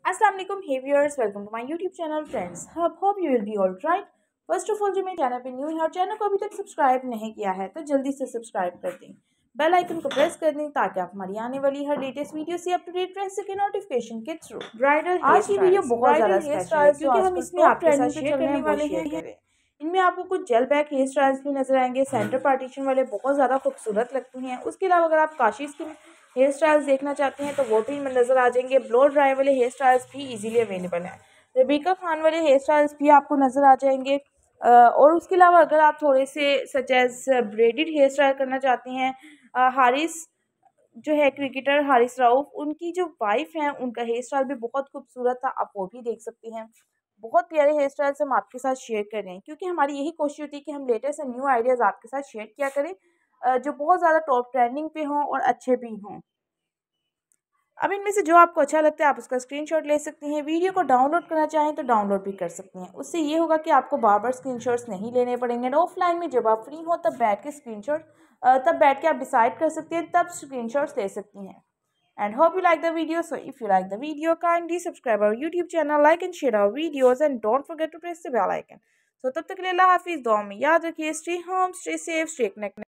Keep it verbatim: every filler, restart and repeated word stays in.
अस्सलाम वालेकुम hey viewers, welcome to my YouTube channel friends. Hope you will be all right. First of all, जो मेरे channel पे new है और चैनल को अभी तक सब्सक्राइब नहीं किया है तो जल्दी से सब्सक्राइब कर दें, बेल आइकन को प्रेस कर दें ताकि आप हमारी आने वाली हर लेटेस्ट वीडियो से अप टू डेट रह सके नोटिफिकेशन के थ्रू। ब्राइडल आज की वीडियो बहुत ज़्यादा स्पेशल है क्योंकि हम इसमें आपके साथ शेयर करने वाले हैं। इनमें आपको कुछ जेल बैक हेयर स्टाइल्स भी नजर आएंगे, सेंटर पार्टीशन वाले बहुत ज़्यादा खूबसूरत लगते हैं। उसके अलावा अगर आप काशीज़ की हेयर स्टाइल्स देखना चाहते हैं तो वो भी इनमें नज़र आ जाएंगे। ब्लो ड्राई वाले हेयर स्टाइल्स भी इजीली अवेलेबल हैं। रबीका खान वाले हेयर स्टाइल्स भी आपको नज़र आ जाएंगे। और उसके अलावा अगर आप थोड़े से such as braided hairstyle करना चाहते हैं, हारिस जो है क्रिकेटर हारिस राउफ, उनकी जो वाइफ हैं उनका हेयर स्टाइल भी बहुत खूबसूरत था, आप वो भी देख सकते हैं। बहुत प्यारे हेयर स्टाइल्स हम आपके साथ शेयर कर रहे हैं क्योंकि हमारी यही कोशिश होती है कि हम लेटेस्ट एंड न्यू आइडियाज़ आपके साथ शेयर किया करें जो बहुत ज़्यादा टॉप ट्रेंडिंग पे हों और अच्छे भी हों। अब इनमें से जो आपको अच्छा लगता है आप उसका स्क्रीनशॉट ले सकती हैं। वीडियो को डाउनलोड करना चाहें तो डाउनलोड भी कर सकती हैं। उससे ये होगा कि आपको बार बार स्क्रीनशॉट्स नहीं लेने पड़ेंगे। ऑफलाइन में जब आप फ्री हो तब बैठ के स्क्रीनशॉट तब बैठ के आप डिसाइड कर सकती हैं, तब स्क्रीनशॉट्स ले सकती हैं। And hope you like the video. So if you like the video, kindly subscribe our YouTube channel, like and share our videos, and don't forget to press the bell icon. So तब तक के लिए अल्लाह हाफिज़, दुआ में याद रखिए, stay home, stay safe, stay connected.